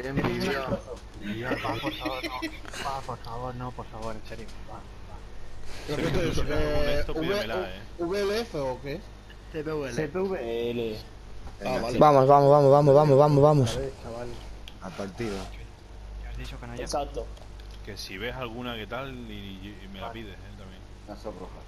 envidia. Va, por favor, no. Va, por favor, no, por favor, en serio. Va. ¿Pero qué es? Esto pídemela, ¿VLF o qué? CPVL. Ah, vale. Vamos, vamos, vamos, vamos, vamos, vamos, vamos. Chaval. Al partido. ¿Qué has dicho, canalla? Exacto. Que si ves alguna que tal y me la pides, también. La roja.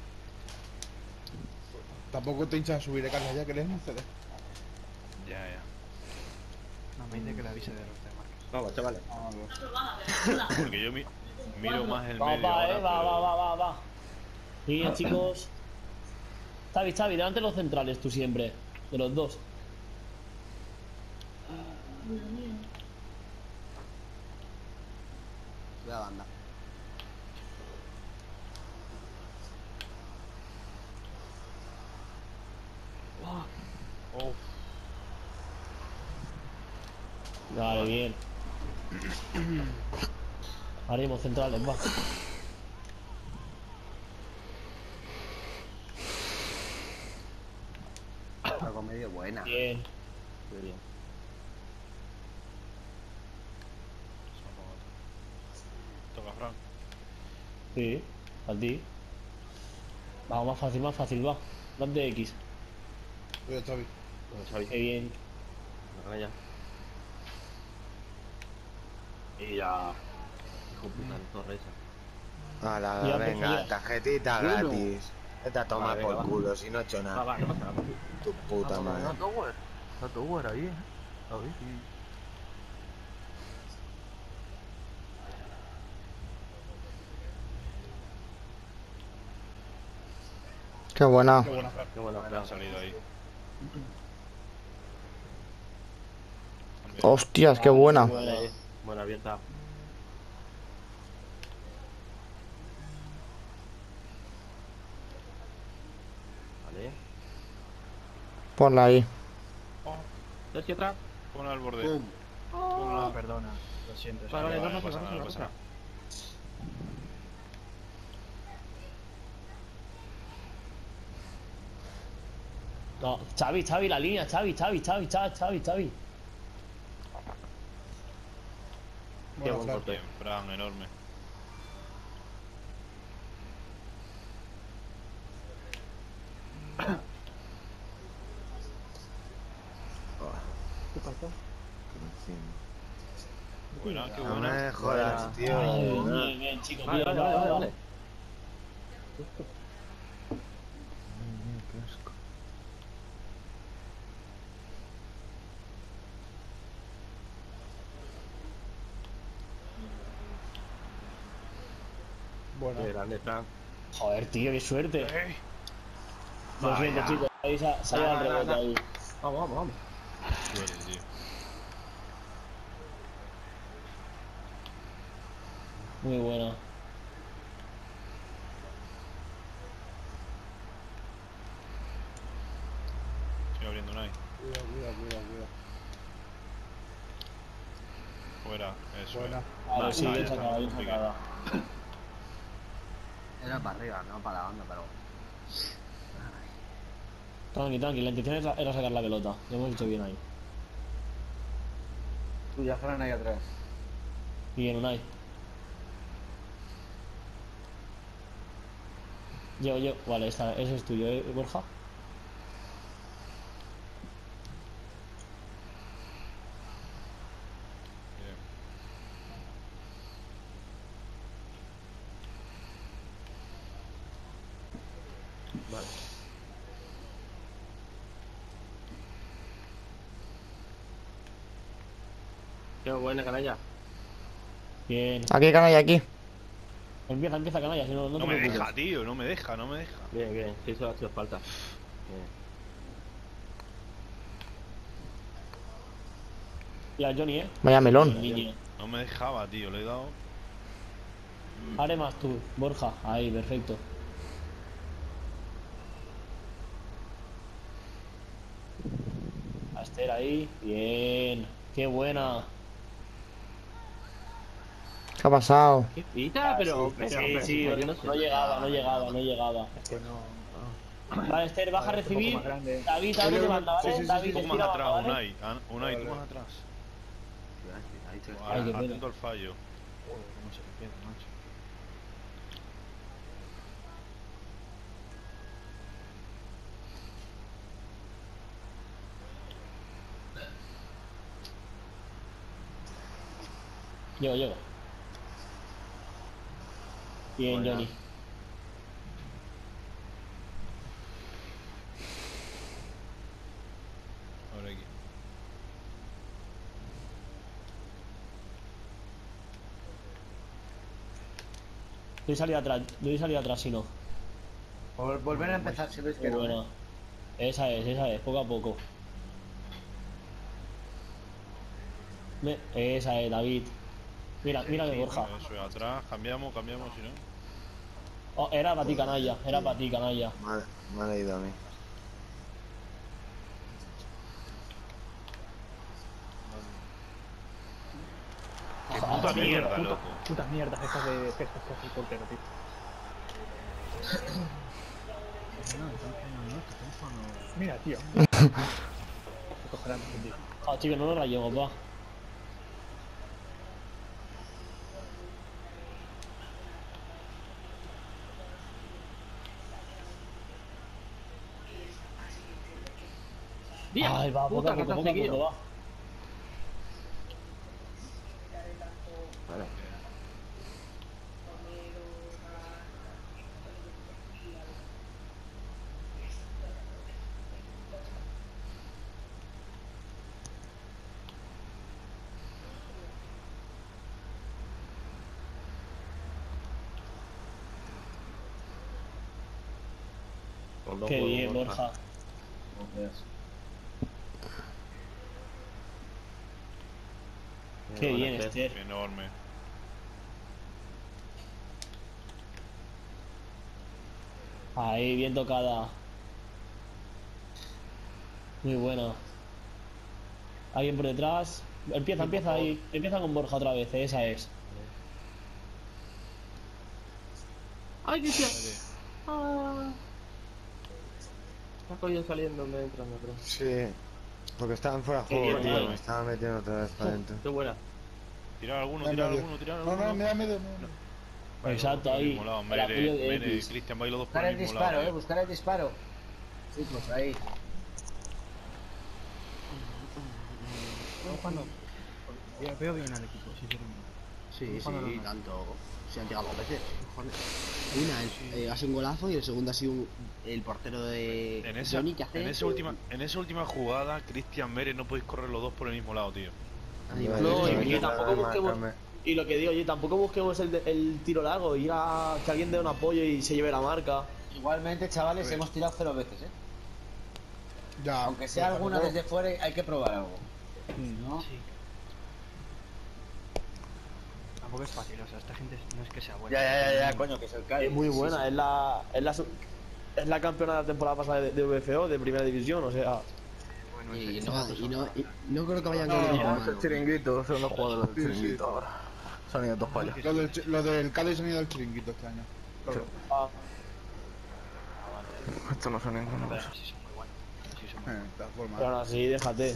Tampoco te hinchas a subir de carne ya que eres un CD. Ya, ya. No me dice que le avise de los demás. Vamos, chavales. Porque yo miro más el Vamos, medio ahora, va. Bien, chicos. Xavi, delante de los centrales, tú siempre. De los dos. Ya banda. Oh, Vale, bien. Haremos centrales, va. La comedia buena. Bien. Muy bien. toca Frank. Sí, a ti. Vamos, más fácil, va. Date X. Oye, Xavi. Bueno, Xavi. Qué bien. La canalla. Y ya. Hijo puta, no torre esa. Hala, Ya, venga, pues, ya. tarjetita gratis. Vete a tomar Vale, por va. culo si no he hecho Va, nada. va, no pasa nada. Tu puta madre. Está Tower ahí, A ver. Qué buena. Qué bueno, Me han salido ahí. Hostias, qué buena. Buena abierta. Vale. Ponla ahí. Dos y otra. Pon al borde. Pum. No, perdona. Lo siento. Vale, No no pasa pasa nada, no nada. pasa nada. No, Xavi, la línea, Xavi. Qué Bueno, buen Fran. corte. Bien, Fran, enorme. ¿Qué pasó? Buena, qué No buena. me jodas, tío. Bien, chicos. Vale, Bien, vale. Bueno. Qué grande, Fran. Joder, tío, qué suerte. Lo siento, Vaya. chicos. Ahí se ha ido al rebote ahí. Vamos. Suerte, tío. Muy buena. Estoy abriendo un ahí. Cuidado. Fuera, eso. Buena. Vale, sí, ya bien está, sacada, bien pique. sacada. Era para arriba, no para la banda, pero. Tranqui, la intención era sacar la pelota. Lo hemos hecho bien ahí. Tuya, Fran, ahí atrás. Bien, Unai. Yo. Vale, ese es tuyo, Borja. Bien. Vale. Qué buena, canalla. Bien. Aquí, canalla, aquí. Empieza, canalla, si no, no No te me preocupes. deja, tío, no me deja. Bien. Sí, eso ha hecho falta. Bien. Ya, Johnny, Vaya melón. Niño. No me dejaba, tío, le he dado. Haré más tú, Borja. Ahí, perfecto. Aster ahí. Bien. Qué buena. ¿Qué ha pasado? ¿Qué pita? Pero. Sí, ¿por qué no se- no llegaba. Es que no. Vale, Esther, baja a Vale, un poco recibir. más grande. David te manda, ¿vale? Sí, sí, sí, David, Tú te más tira atrás, banda, ¿vale? Unai. Unai, tú Vale. más atrás. Ahí te Ay, qué pena. Atento al fallo. Joder, cómo se le queda, macho. Llego. Bien, Buena. Johnny. Ahora aquí. Doy salida atrás si no. Volver a empezar si ves que Muy no. buena. Esa es, poco a poco. Esa es, David. Mira que Borja. Eso es, atrás, cambiamos, si no. Oh, era para ti, canalla. Era para ti, canalla. Me ha leído a mí. ¡Qué puta mierda, puta, loco! puta mierda, gestas de gestas que hace el portero, tío. Mira, tío. Se cogerán, tío. Ah, chicos, no nos rayemos, va. Bien. Ay, va, poco a Puta, poco, que te has poco a poco, seguido. va. Vale. Con dos Qué huevos, bien, Borja. Qué Buena, bien, Esther. Esther. Enorme. Ahí, bien tocada. Muy buena. Alguien por detrás. Empieza ahí. Empieza con Borja otra vez, esa es. ¡Ay, Cristian! ¡Ah! Está cogido saliendo mientras me creo. Sí. Porque estaban fuera de Qué juego, bien, tío. vale. Me estaban metiendo otra vez para adentro. ¡Qué buena! Tirar alguno, No, tirar no, alguno, tirar No, alguno. no, me da miedo. Vale, Exacto, por el ahí. mismo lado. El apoyo de Mere y X. Cristian, vais los dos por Buscar el el mismo disparo, lado. buscar el disparo. Sí, pues ahí. Cuando veo bien al equipo, sí, Sí, Cuando sí, no. tanto. Se han llegado dos veces. Cojones. Una, ha sido un golazo y el segundo ha sido el portero de En esa, Johnny que hace. en esa última jugada, Cristian Mere no podéis correr los dos por el mismo lado, tío. Ay, No, No, yo y tampoco busquemos. marcarme. Y lo que digo, oye, tampoco busquemos el tiro largo, ir a que alguien dé un apoyo y se lleve la marca. Igualmente, chavales, hemos tirado 0 veces, ¿eh? Ya. Aunque sea pero alguna tampoco- desde fuera, hay que probar algo. ¿No? Sí. Tampoco es fácil, o sea, esta gente no es que sea buena. Ya, coño, que se cae. Es muy buena, es la campeona de la temporada pasada de VFO, de primera división, o sea. Bueno, Y eso no creo que vayan No, con no, el chiringuito, son los jugadores del chiringuito ahora. Se han ido todos para allá. Lo del Cádiz se han ido al chiringuito este año. Ah, Esto no son ninguna Pero cosa. sí son muy buenos. Sí son muy De todas formas. pero aún así, déjate.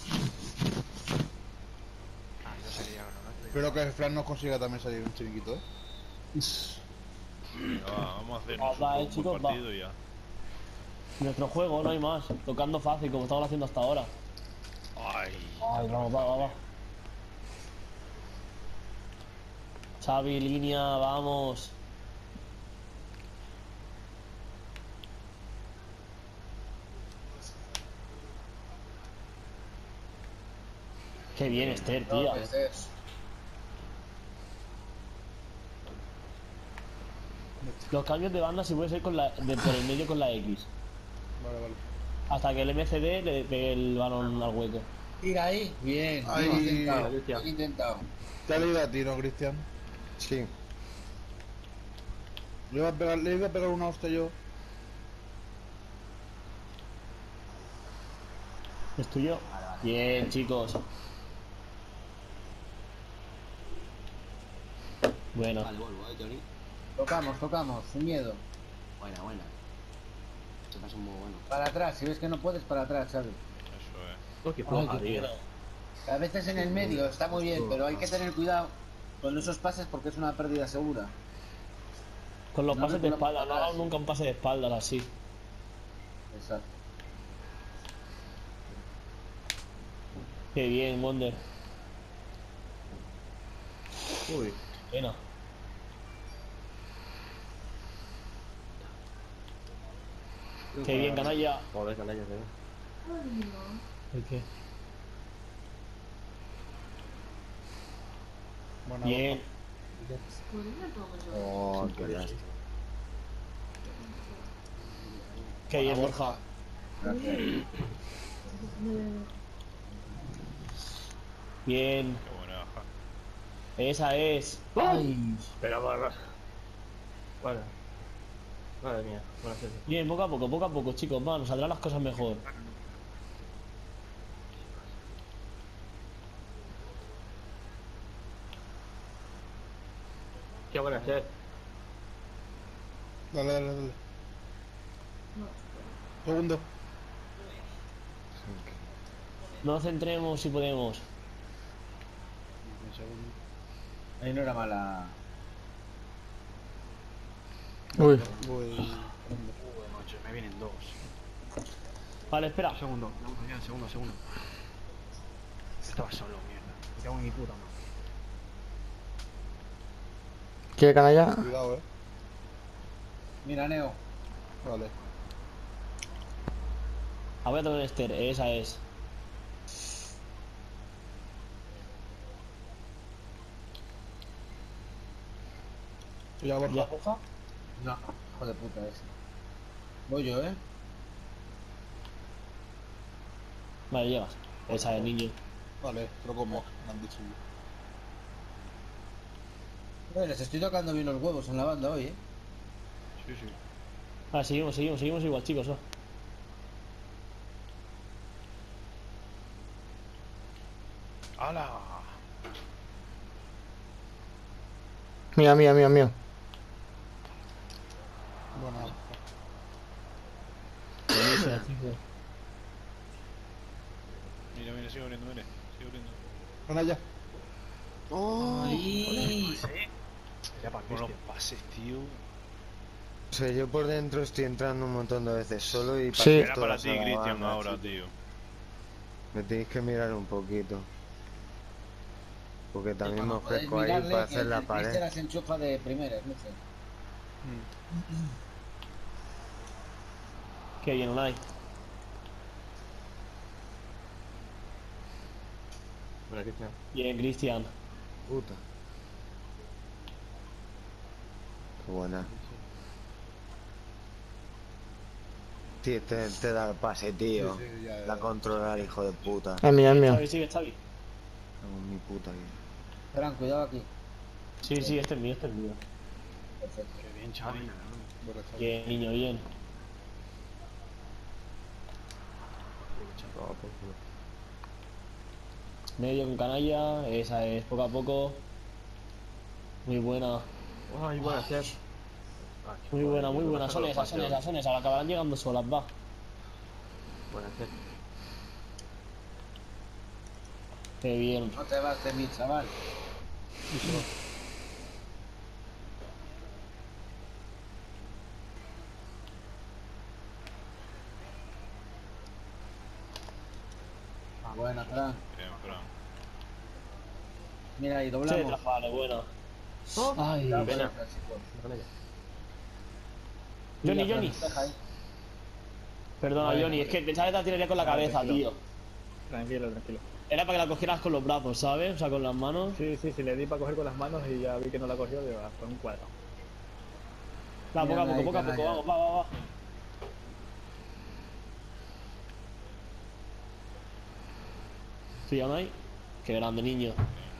yo sería ¿no? Espero que Fran nos consiga también salir un chiringuito, ¿eh? Venga, va, vamos a hacer Va, va, un buen chicos, va. partido y ya. Nuestro juego, no hay más. Tocando fácil, como estamos haciendo hasta ahora. Ay, Ay, va. Xavi, línea, vamos. Qué bien, Esther, tía. Los cambios de banda si puede ser por el medio con la X. Vale. Hasta que el MCD le pegue el balón al hueco. Tira ahí. Bien. Ahí. Bien intentado. Cristian. Bien intentado. Te ha leído a ti, ¿no, Cristian? Sí. Le iba a pegar una hostia yo. ¿Es tuyo? Bien, chicos. Bueno. Vale, vuelvo, Johnny. Tocamos, sin miedo. Buena. Se pasa muy bueno. Para atrás, si ves que no puedes, para atrás, ¿sabes? eso es. Oh, qué Ay, floja, qué tío. pena. A veces en el medio está muy bien, pero hay que tener cuidado con esos pases porque es una pérdida segura. Con los No pases de recuerdo espalda, no hagas nunca un pase de espaldas así. Exacto. Qué bien, Wonder. Uy, Pena. Qué bien, canalla. joder, canalla, tío. ¿El qué? Buena Bien. Oh, qué lástima. Qué bien, Borja. Bien. Qué buena baja. Esa es. Ay. Pero barra. Bueno. Madre mía, buena serie. Bien, poco a poco, chicos. Va, nos saldrán las cosas mejor. Qué buena serie. Dale, dale, dale. Segundo. No nos centremos si podemos. Un segundo. Ahí no era mala. Uy. Voy. Macho, me vienen dos. Vale, espera. Segundo, segundo. Estaba solo, mierda. Me cago en mi puta madre. ¿Quiere canalla? Cuidado, Mira, Neo. Vale. A ver, don Esther, esa es. Ya, Borja. ¿Ya, Borja? No, hijo de puta ese. Voy yo, Vale, llegas. Esa es, niño. Vale, pero como me han dicho. Les estoy tocando bien los huevos en la banda hoy, Sí, sí. Vale, seguimos igual, chicos. Va. ¡Hala! Mía. Buena. Buenísima, chicos. Mira, sigue abriendo, mire. Sigue abriendo. Canalla. Ya para Con los Cristian. pases, tío. O sea, yo por dentro estoy entrando un montón de veces solo y Sí. pases Era para todas ti, a la Cristian, banda, ahora, chico. tío. Me tenéis que mirar un poquito. Porque también me Podéis ofrezco ahí mirarle para que hacer la el Cristian pared. las enchufa de primeras, no sé. Qué bien, Unai. Buena, Cristian. Bien, Cristian. Puta. Qué buena. Tío, te da el pase, tío. Sí, sí, ya. La controlar, hijo de puta. Es mío. Sigue, Xavi. Tengo mi puta aquí. Esperan, cuidado aquí. Sí, este es mío. Perfecto. Qué bien, Xavi. Buena, chaval. Bien, niño, bien. No, por culo. Medio con canalla, esa es, poco a poco. Muy buena, Ay, buena serie. muy buena. Son esas, acabarán llegando solas, va. Buena serie. Qué bien. No te vas de mí, chaval. Buena, Fran. Bien, Fran. Mira ahí, Sí, doblamos. vale, buena. Ay, Cuidado, pena. chicos. Canalla. Johnny, Mira, Johnny. Fran, deja ahí. Perdona, Johnny, es que pensaba que te la tiraría con la cabeza, tío. Tranquilo. Era para que la cogieras con los brazos, ¿sabes? O sea, con las manos. Sí, le di para coger con las manos y ya vi que no la cogió, digo, fue un cuadro. Va, Mira, ahí, poco a poco, canalla. vamos, va. Sí, Unai. Qué grande, niño.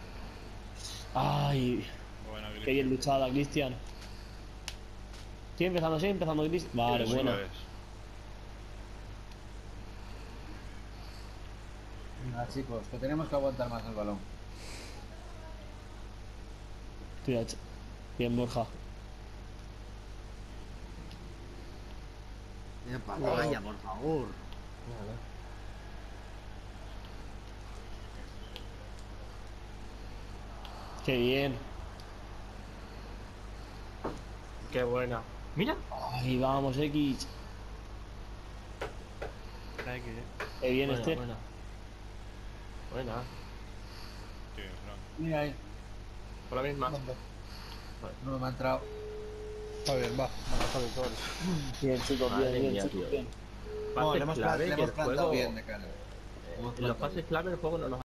Ay, Buena, qué Cristian. bien luchada, Cristian. Sigue empezando, Cristian. Vale, Eso buena. es. Venga, chicos, que tenemos que aguantar más el balón. Tira, bien, Borja. Mira, vaya, por favor. Nada. Qué bien. Qué buena. Mira. Ahí vamos, X. Qué bien Buena, este. buena. Buena. Sí, no. Mira ahí. Por la misma. Manda. No me ha entrado. Está bien, va. Vamos a ver todo. Bien, chicos, Madre bien, mía, chicos, tío. bien. No, Pases le hemos clave que el plantado juego. bien de cara. En los pases clave el juego no nos